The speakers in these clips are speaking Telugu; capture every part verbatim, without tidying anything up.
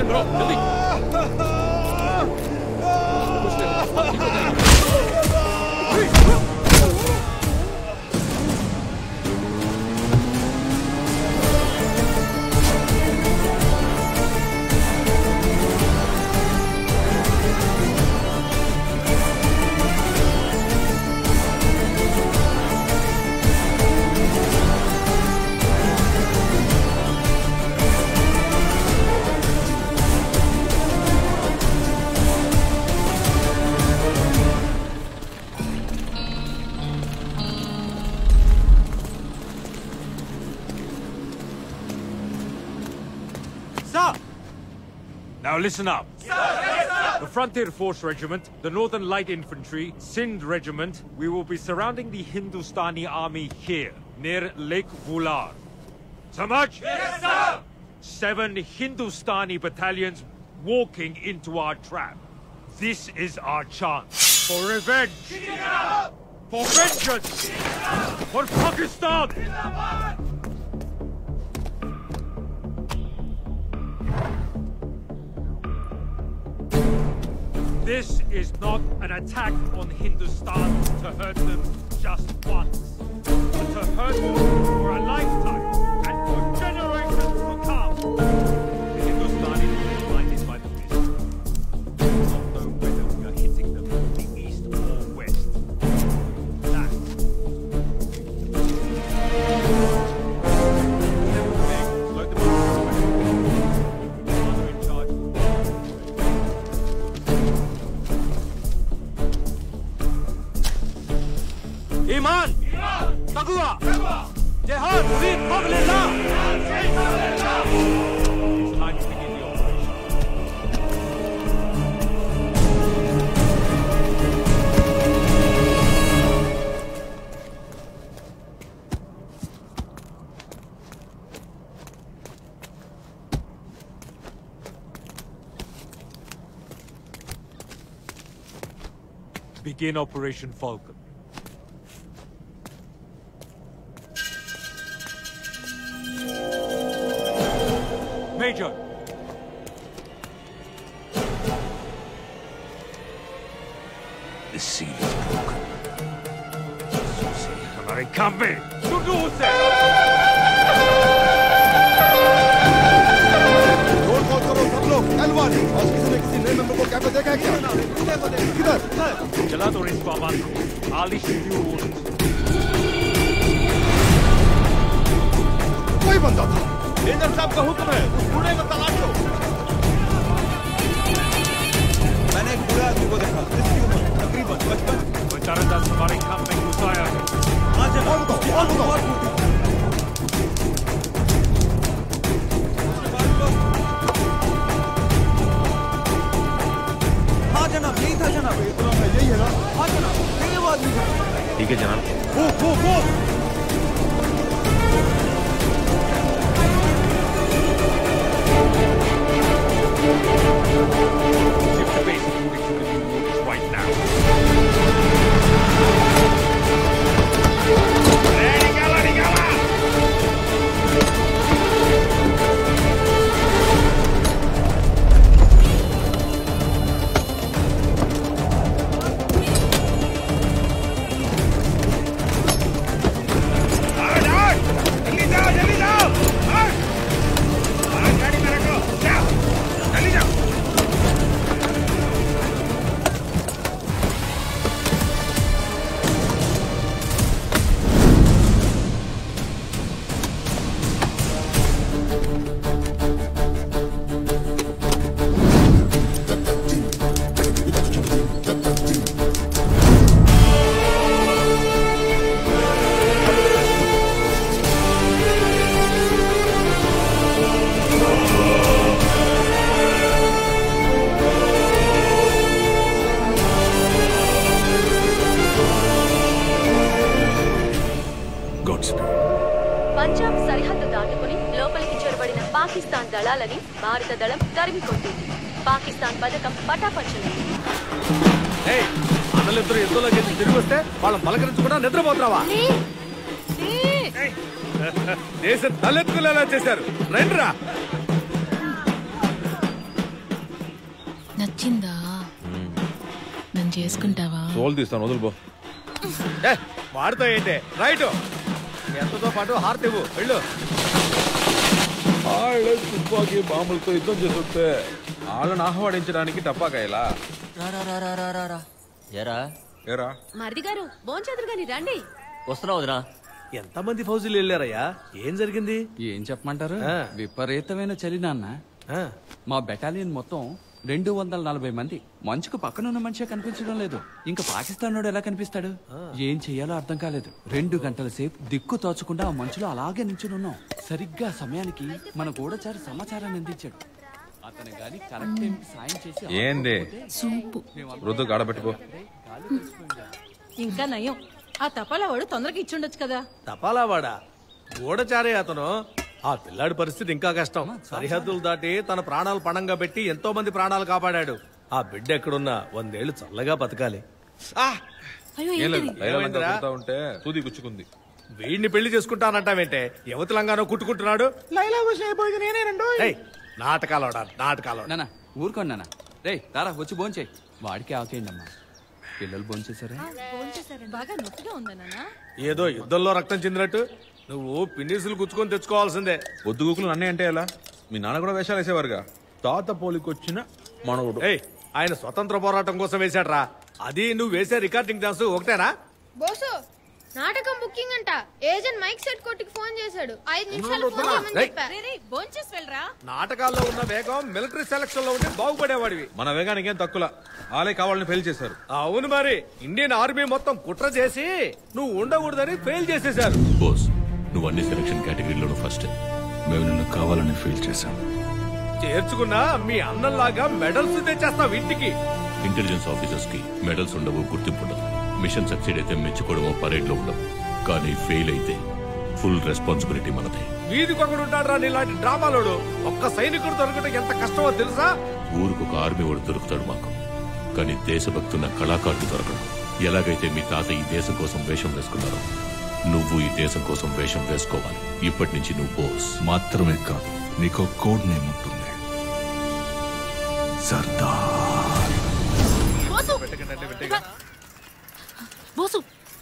करो जल्दी। Now listen up. Sir, yes, sir. The Frontier Force Regiment, the Northern Light Infantry, Sindh Regiment, we will be surrounding the Hindustani army here, near Lake Vular. Samaj? Yes, sir! Seven Hindustani battalions walking into our trap. This is our chance. For revenge. For vengeance. For Pakistan. This is not an attack on Hindustan to hurt them just once, but to hurt them for a lifetime and for generations to come. The Hindustanis will be blinded by the mist. They will not know whether we are hitting them from the east or west. That. Load them up. In charge. Iman! Taqwa! Jihad! Fi sabilillah! It's time to begin the operation. Begin Operation Falcon. Major! The seal is broken. हमारे काम में सुनो उसे! रोड कॉल करो सब लोग एलवान और किसी ने किसी नए मेंबर को कैंप में देखा है क्या? किधर? चला दो इसको आवाज को। आलिश रिव्यू कोई बंदा था। मेजर साहब का हुक्म है उस बूढ़े को तलाश लो। मैंने एक बूढ़े आदमी को देखा जिसकी उम्र तकरीबन पचपन। बेचारा दस हमारे काम में घुसाया है। हाँ जनाब। और बताओ, और बताओ। हाँ जनाब यही था जनाब। यही है ना? हाँ जनाब यही वो आदमी था। ठीक है जनाब। वो वो वो Shift the base moving to the new routes right now. Regala, regala! Punjab సరిహద్దు దాటుకుని లోపలికి చొరబడిన పాకిస్తాన్ దళాలని భారత దళం తరిమి కొట్టింది. పాకిస్తాన్ పథకం పటాపంచలేదు. అన్నలిద్దరు యుద్ధంలో గెలిచి తిరిగి వస్తే వాళ్ళని పలకరించకుండా నిద్రపోతున్నావా? దేశం తలెత్తుకునేలా చేశారు. రండిరా. నచ్చిందా? నన్ను చేసుకుంటావా? సోల్ తీస్తాను, వదులుపో. వాడుతో ఏంటి రైట్ ఎంతతో పాటు హార్ట్ ఇవ్వు వెళ్ళు. వాళ్ళే తుపాకీ బాంబులతో యుద్ధం చేస్తుంటే వాళ్ళని ఆహ్వానించడానికి టపాకాయలా? ఏరా మరిది గారు భోంచేతురు గాని రండి. వస్తున్నావు వదినా. ఎంతమంది ఫౌజీలు వెళ్ళారయ్యా? ఏం జరిగింది? ఏం చెప్పమంటారు, విపరీతమైన చలి నాన్న. మా బెటాలియన్ మొత్తం రెండు వందల నలభై మంది. మంచుకు పక్కనున్న మనిషే కనిపించడం లేదు. ఇంకా పాకిస్తాన్ ఎలా కనిపిస్తాడు? ఏం చెయ్యాలో అర్థం కాలేదు. రెండు గంటల సేపు దిక్కు తోచకుండా ఆ మంచులో అలాగే నించునున్నాం. సరిగ్గా సమయానికి మన గూఢచారి సమాచారాన్ని అందించాడు. అతను గాని కరెక్ట్ టైం సాయం చేసి ఏంది సూపు రుద్దు ఆడబెట్టుకో. ఇంకా నయం, ఆ తపాలా వాడు తొందరగా ఇచ్చుండొచ్చు కదా. తపాలా వాడా? గూఢచారే అతను. ఆ పిల్లాడి పరిస్థితి ఇంకా కష్టం. సరిహద్దులు దాటి తన ప్రాణాలు పణంగా పెట్టి ఎంతో మంది ప్రాణాలు కాపాడాడు. ఆ బిడ్డ ఎక్కడున్నా వందేళ్లు చల్లగా బతకాలి. ఉంటే సూది గుచ్చుకుంది. వీడిని పెళ్లి చేసుకుంటానంటావేంటే? యువతి లంగానో కుట్టుకుంటున్నాడు. నాటకాలు నాటకాలు నానా ఊరుకోండి నాన్న. రే తారా వచ్చి భోంచేయి. వాడికి ఆకేయండి అమ్మా. పిల్లలు భోంచేశారా? బాగా నొప్పిగా ఉందా నాన్న? ఏదో యుద్ధంలో రక్తం చెందినట్టు నువ్వు పిన్నిసులు గుచ్చుకొని తెచ్చుకోవాల్సిందే. పొద్దుగుకులు అన్నీ అంటే ఎలా? మీ నాన్న కూడా వేషాలు వేసేవారుగా. తాత పోలికొచ్చిన మనవుడు. ఏయ్, ఆయన స్వతంత్ర పోరాటం కోసం వేశాడ్రా. అది నువ్వు వేసే రికార్డింగ్ డాన్స్ ఒకటేనా? బోసు నాటకం బుకింగ్ అంట. ఏజెంట్ మైక్ సెట్ కొట్టుకు ఫోన్ చేశాడు. ఐదు నిమిషాలు ఫోన్ చేయమని చెప్పా. నాటకాల్లో ఉన్న వేగం మిలిటరీ సెలక్షన్ లో ఉంటే బాగుపడేవాడివి. మన వేగానికి ఏం తక్కువ. ఆలే కావాలని ఫెయిల్ చేశారు. అవును మరి, ఇండియన్ ఆర్మీ మొత్తం కుట్ర చేసి నువ్వు ఉండకూడదని ఫెయిల్ చేసేశారు. బోస్, నువ్వు అన్ని సెలక్షన్ కేటగిరీలో ఫస్ట్. మేము నిన్ను కావాలని ఫెయిల్ చేశాం. చేర్చుకున్నా మీ అన్నంలాగా మెడల్స్ తెచ్చేస్తావు ఇంటికి. ఇంటెలిజెన్స్ ఆఫీసర్స్ కి మెడల్స్ ఉండవు, గుర్తింపు ఉండదు. మిషన్ సక్సీడ్ అయితే మెచ్చుకోవడమో పరేడ్ లో ఉండవు. కానీ ఫెయిల్ అయితే ఫుల్ రెస్పాన్సిబిలిటీ మనదే. వీధికొకడు ఉంటాడు రా నీలాంటి డ్రామాలోడు. ఒక్క సైనికుడు దొరకటం ఎంత కష్టమో తెలుసా? ఊరుకు ఒక ఆర్మీ వాడు దొరుకుతాడు మాకు, కానీ దేశభక్తున్న కళాకారుడు దొరకడు. ఎలాగైతే మీ తాత ఈ దేశం కోసం వేషం వేసుకున్నారో నువ్వు ఈ దేశం కోసం వేషం వేసుకోవాలి. ఇప్పటి నుంచి నువ్వు బోస్ మాత్రమే కాదు, నీకు కోడ్ నేమ్ ఉంటుంది, సర్దార్. బోసు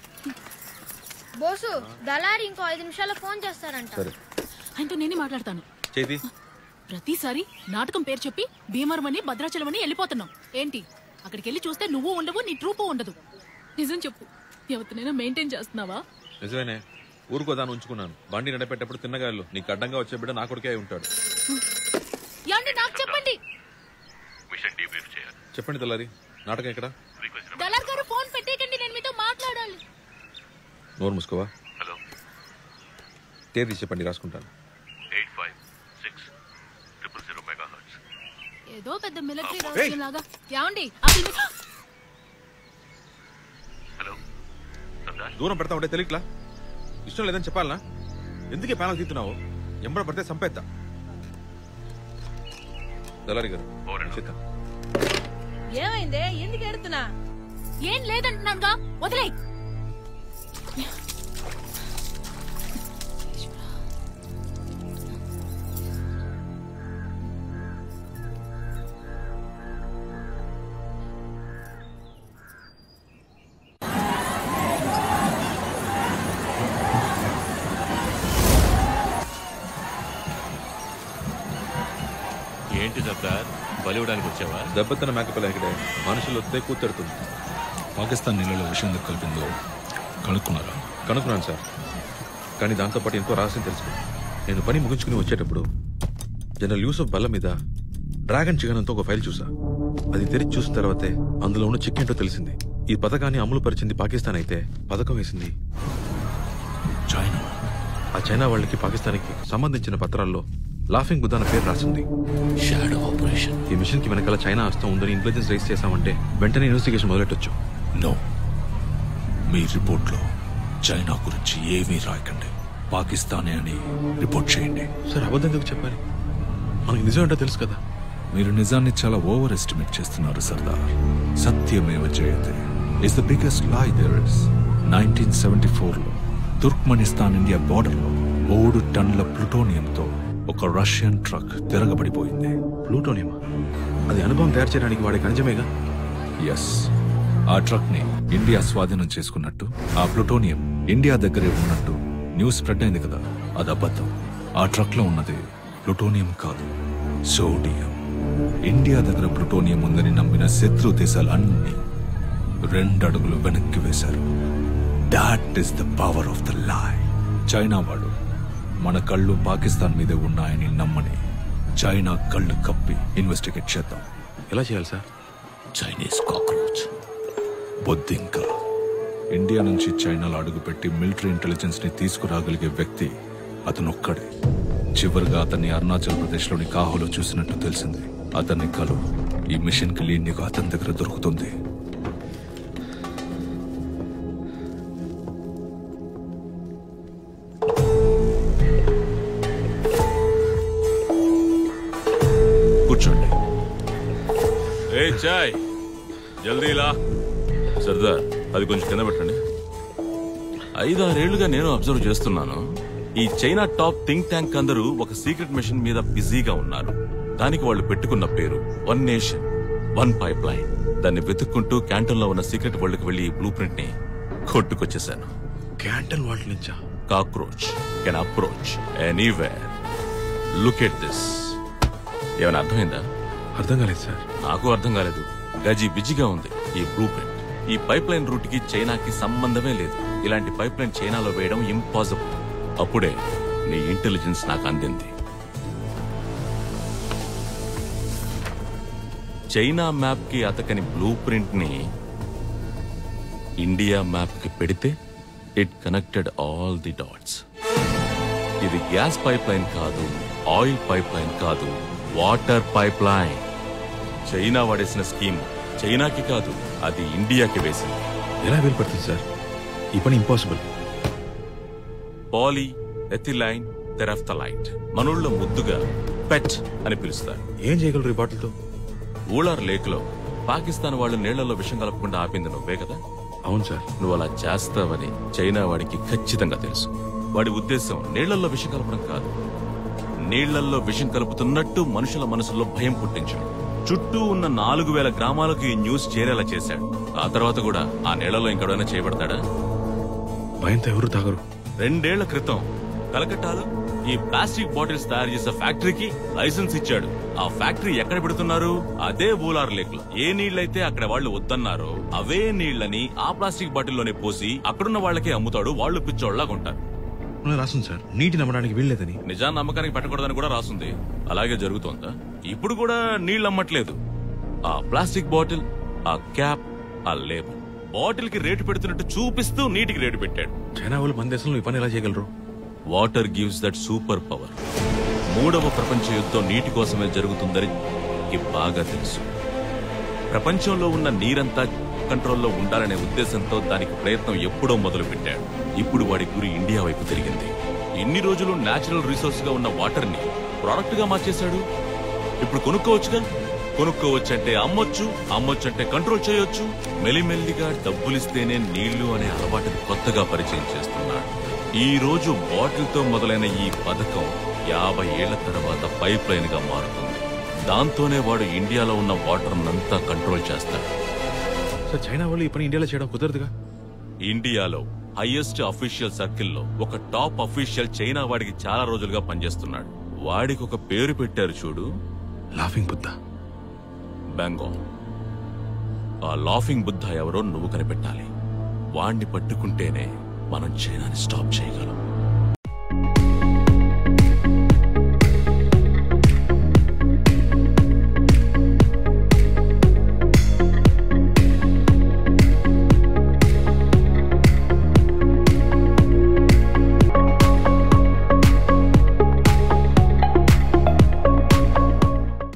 బోసు దళారి ఇంకో ఐదు నిమిషాల్లో ఫోన్ చేస్తారంట. ఆయనతో నేనే మాట్లాడతాను. చేతి ప్రతిసారి నాటకం పేరు చెప్పి భీమవరం అని భద్రాచలం అని వెళ్ళిపోతున్నాం. ఏంటి అక్కడికి వెళ్ళి చూస్తే నువ్వు ఉండవు, నీ ట్రూపు ఉండదు. నిజం చెప్పు, ఎవరినైనా మెయింటైన్ చేస్తున్నావా? నిజమేనే, ఊరుకోదాన్ని ఉంచుకున్నాను. బండి నడిపేటప్పుడు తిన్నగాళ్ళు నీకు అడ్డంగా వచ్చే బిడ్డ నా కొడుకే ఉంటాడు. నాకు చెప్పండి. చెప్పండి దళారి, నాటకం ఎక్కడ? దళార్ గారు ఫోన్ పెట్టేకండి, నేను మీతో మాట్లాడాలి. నోరు మూసుకోవా. హలో, తేదీ చెప్పండి, రాసుకుంటాను. ఏదో పెద్ద మిలిటరీ రహస్యం లాగా. ఏమండి దూరం పెడతా ఉంటే తెలియట్లా? ఇష్టం లేదని చెప్పాలనా? ఎందుకే ప్యానల్ తీస్తున్నావు? ఎంబడ పడితే సంపేత్తా. దళారి గారు ఏమైందే? ఎందుకు ఎడుతున్నా? ఏం లేదంటున్నానుగా, వదిలే. ఏంటి సర్దార్, బలివడానికి వచ్చావా? దెబ్బతిన్న మేకపిల్ల ఇక్కడే మనుషులు వస్తే కూర్చొడుతుంది. పాకిస్తాన్ నీళ్ళలో విషయం కలిపిందో కనుక్కున్నారా? కనుక్కున్నాను సార్, కానీ దాంతోపాటు ఎంతో రహస్యం తెలుసుకున్నాను. నేను పని ముగించుకుని వచ్చేటప్పుడు జనరల్ యూసఫ్ బల్ల మీద డ్రాగన్ చికెన్తో ఒక ఫైల్ చూసా. అది తెరిచి చూసిన తర్వాతే అందులో ఉన్న చెక్ ఏంటో తెలిసింది. ఈ పథకాన్ని అమలు పరిచింది పాకిస్తాన్ అయితే పథకం వేసింది చైనా. ఆ చైనా వాళ్ళకి పాకిస్తాన్కి సంబంధించిన పత్రాల్లో లాఫింగ్ బుద్ధ అన్న పేరు రాసింది. Shadow operation. ఈ మిషన్ కి వెనకాల చైనా హస్తం ఉందని ఇంటెలిజెన్స్ రైజ్ చేశామంటే వెంటనే ఇన్వెస్టిగేషన్ మొదలెట్టొచ్చు. నో, మీ రిపోర్ట్ లో చైనా గురించి ఏమీ రాయకండి, పాకిస్తానే అని రిపోర్ట్ చేయండి. సార్, అబద్ధం ఎందుకు చెప్పాలి? మనకి నిజం ఏంటో తెలుసు కదా. మీరు నిజాన్ని చాలా ఓవర్ ఎస్టిమేట్ చేస్తున్నారు Sardar. Satyameva Jayate is the biggest lie there is. Nineteen seventy four లో తుర్క్మెనిస్తాన్ ఇండియా బోర్డర్ లో మూడు టన్నుల ప్లూటోనియంతో ఒక రష్యన్ ట్రక్ తిరగబడిపోయింది. ప్లూటోనియమా? అది అనుభవం తయారు చేయడానికి వాడే ఖనిజమేగా? ఎస్. ఆ ట్రక్ ని ఇండియా స్వాధీనం చేసుకున్నట్టు, ఆ ప్లూటోనియం ఇండియా దగ్గరే ఉన్నట్టు న్యూస్ స్ప్రెడ్ అయింది కదా. అది అబద్ధం. ఆ ట్రక్ లో ఉన్నది ప్లూటోనియం కాదు, సోడియం. ఇండియా దగ్గర ప్లూటోనియం ఉందని నమ్మిన శత్రు దేశాలు అన్ని రెండు అడుగులు వెనక్కి వేశారు. That is the power of the lie. China వాడు మన కళ్ళు పాకిస్తాన్ మీదే ఉన్నాయని నమ్మని చైనా కళ్ళు కప్పి ఇన్వెస్టిగేట్ చేద్దాం. ఎలా చేయాలి సార్? చైనీస్ కాక్రోచ్ బొద్దింక ఇండియా నుంచి చైనాలో అడుగుపెట్టి మిలిటరీ ఇంటెలిజెన్స్ ని తీసుకురాగలిగే వ్యక్తి అతనొక్కడే. చివరిగా అతన్ని అరుణాచల్ ప్రదేశ్ లోని కాహోలో చూసినట్టు తెలిసింది. అతన్ని కలు. ఈ మిషన్ కి లీడ్ నీకు అతని దగ్గర దొరుకుతుంది. కూర్చోండి. ఏ చాయ్ జల్దీ లా. సర్దార్, అది కొంచెం కింద పెట్టండి. ఐదారేళ్లుగా నేను అబ్జర్వ్ చేస్తున్నాను, ఈ చైనా టాప్ థింక్ ట్యాంక్ అందరూ ఒక సీక్రెట్ మిషన్ మీద బిజీగా ఉన్నారు. దానికి వాళ్ళు పెట్టుకున్న పేరు one nation one pipe line. దాన్ని వెతుక్కుంటూ క్యాంటన్ లో ఉన్న సీక్రెట్ వరల్డ్ కి వెళ్లి ఈ బ్లూ ప్రింట్ ని కొట్టుకొచ్చేసాను. క్యాంటన్ వరల్డ్ నుంచా? Cockroach can approach anywhere. Look at this. ఏమైనా అర్థమైందా? అర్థం కాలేదు సార్. నాకు అర్థం కాలేదు. గజి బిజిగా ఉంది ఈ బ్లూ ప్రింట్. ఈ పైప్ లైన్ రూట్ కి చైనాకి సంబంధమే లేదు. ఇలాంటి పైప్ లైన్ చైనాలో వేయడం ఇంపాసిబుల్. అప్పుడే నీ ఇంటెలిజెన్స్ నాకు అందింది. చైనా మ్యాప్ కి అతకని బ్లూ ప్రింట్ ని ఇండియా మ్యాప్ కి పెడితే it connected all the dots. ఇది గ్యాస్ పైప్ లైన్ కాదు, ఆయిల్ పైప్ లైన్ కాదు, వాటర్ పైప్ లైన్. చైనా వాడేసిన స్కీమ్ చైనాకి కాదు, అది ఇండియాకి వేసింది. ఎలా వీలు పడుతుంది సార్? ఈ పని ఇంపాసిబుల్. పాలీ ఎథిలైన్ తెరాఫ్థలైట్ మనోళ్ళ ముద్దుగా పెట్ అని పిలుస్తారు. ఏం చేయగలరు ఈ బాటిల్తో? ఊలార్ లేక్ లో పాకిస్తాన్ వాళ్ళు నీళ్లలో విషం కలపకుండా ఆపింది నువ్వే కదా? అవును సార్. నువ్వు అలా చేస్తావని చైనా వాడికి ఖచ్చితంగా తెలుసు. వాడి ఉద్దేశం నీళ్లలో విషం కలపడం కాదు, నీళ్లలో విషం కలుపుతున్నట్టు మనుషుల మనసులో భయం పుట్టించడం. చుట్టూ ఉన్న నాలుగు వేల గ్రామాలకు ఈ న్యూస్ చేరేలా చేశాడు. ఆ తర్వాత కూడా ఆ నీళ్లలో ఇంకెవడైనా చేయబడతాడా? భయంతో ఎవరు తాగరు. రెండేళ్ల క్రితం కలకట్టాలో ఈ ప్లాస్టిక్ బాటిల్స్ తయారు చేసే ఫ్యాక్టరీకి లైసెన్స్ ఇచ్చాడు. ఆ ఫ్యాక్టరీ ఎక్కడ పెడుతున్నారు? అదే ఊలార్ లేక్ లో. ఏ నీళ్లైతే అక్కడ వాళ్ళు వద్దన్నారో అవే నీళ్లని ఆ ప్లాస్టిక్ బాటిల్లోనే పోసి అక్కడున్న వాళ్ళకే అమ్ముతాడు. వాళ్ళు పిచ్చోళ్లాగా ఉంటారు. రాస్తుంది సార్, నీటి నమ్మడానికి వీల్లేదని. నిజాన్ని నమ్మకానికి పెట్టకూడదని కూడా రాస్తుంది. అలాగే జరుగుతోందా? ఇప్పుడు కూడా నీళ్లు అమ్మట్లేదు. ఆ ప్లాస్టిక్ బాటిల్, ఆ క్యాప్, ఆ లేబుల్. బాటిల్ కి రేటు పెడుతున్నట్టు చూపిస్తూ నీటికి రేటు పెట్టాడు. చైనా వాళ్ళు మన దేశంలో ఈ పని ఎలా చేయగలరు? Water gives that super power. మూడవ ప్రపంచ యుద్ధం నీటి కోసమే జరుగుతుందని బాగా తెలుసు. ప్రపంచంలో ఉన్న నీరంతా కంట్రోల్లో ఉండాలనే ఉద్దేశంతో దానికి ప్రయత్నం ఎప్పుడో మొదలు పెట్టాడు. ఇప్పుడు వాడి గురి ఇండియా వైపు తిరిగింది. ఇన్ని రోజులు నేచురల్ రిసోర్స్ గా ఉన్న వాటర్ ని ప్రొడక్ట్ గా మార్చేశాడు. ఇప్పుడు కొనుక్కోవచ్చుగా. కొనుక్కోవచ్చంటే అమ్మొచ్చు, అమ్మొచ్చంటే కంట్రోల్ చేయొచ్చు. మెల్లిమెల్లిగా డబ్బులిస్తేనే నీళ్లు అనే అలవాటుని కొత్తగా పరిచయం చేస్తున్నాడు. ఈ రోజు బాటిల్ తో మొదలైన ఈ పథకం యాభై ఏళ్ల తర్వాత పైప్ లైన్ గా మారుతుంది. దాంతోనే వాడు ఇండియాలో ఉన్న వాటర్ నంతా కంట్రోల్ చేస్తాడు. సార్, చైనా వాళ్ళు ఈ పని ఇండియాలో చేయడం కుదరదుగా. ఇండియాలో హైయెస్ట్ అఫీషియల్ సర్కిల్లో ఒక టాప్ అఫీషియల్ చైనా వాడికి చాలా రోజులుగా పనిచేస్తున్నాడు. వాడికి ఒక పేరు పెట్టారు చూడు, లాఫింగ్ బుద్ధ. బెంగాల్. ఆ లాఫింగ్ బుద్ధ ఎవరో నువ్వు కనిపెట్టాలి. వాణ్ణి పట్టుకుంటేనే మనం చైనాని స్టాప్ చేయగలం.